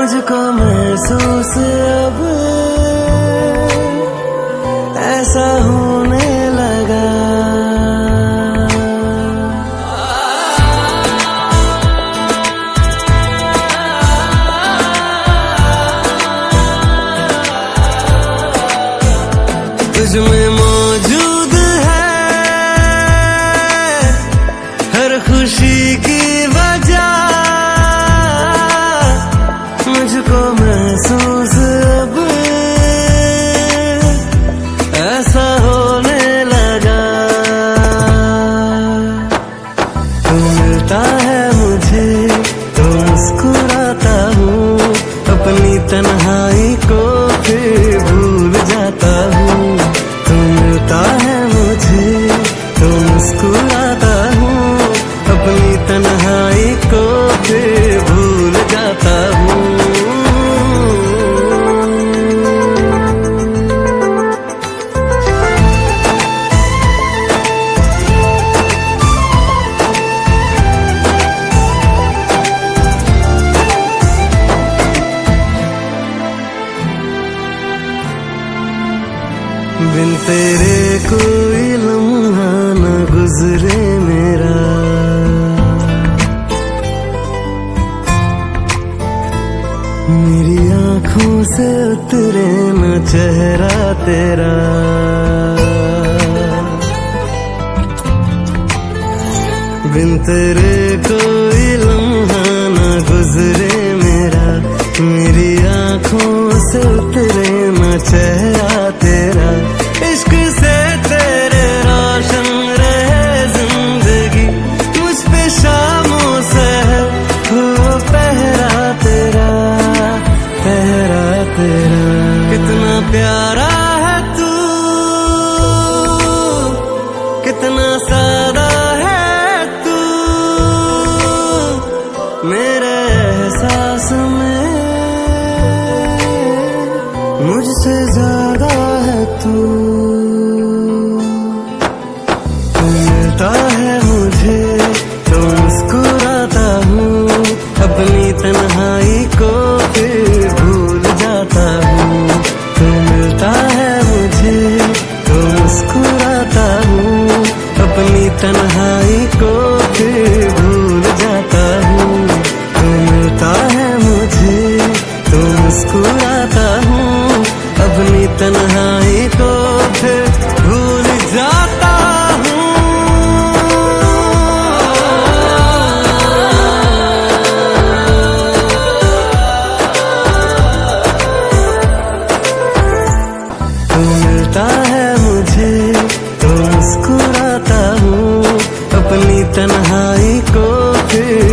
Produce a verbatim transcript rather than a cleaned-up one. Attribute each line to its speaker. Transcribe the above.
Speaker 1: मुझको महसूस अब ऐसा होने लगा। तुझ में मौजूद है हर खुशी की वजह, मुझको महसूस अब ऐसा होने लगा। तू मिलता है मुझे तो मुस्कुराता हूँ, अपनी तन्हाई को फिर भूल जाता हूँ। तू मिलता है मुझे तो मुस्कुराता हूँ, अपनी तन्हाई को फिर भूल जाता हूँ। बिन तेरे कोई लम्हा न गुजरे मेरा, मेरी आँखों से उतरे न चेहरा तेरा। बिन तेरे कोई लम्हा न गुजरे मेरा, मेरी आँखों से उतरे न चेहरा तेरा। इश्क से तेरे रोशन रहे जिंदगी, मुझ पे शामों से हो पहरा तेरा, पहरा तेरा। कितना प्यारा है तू, कितना सादा है तू, मेरे एहसास में मुझसे ज्यादा है तू। तू मिलता है मुझे तो मुस्कुराता हूँ, अपनी तन्हाई को फिर भूल जाता हूँ। तू मिलता है मुझे तो मुस्कुराता हूँ, अपनी तन्हाई को फिर भूल जाता हूँ। तू मिलता है मुझे तो मुस्कुराता हूँ, अपनी तन्हाई को फिर भूल जाता हूँ। तू मिलता है मुझे तो मुस्कुराता हूँ, अपनी तन्हाई को फिर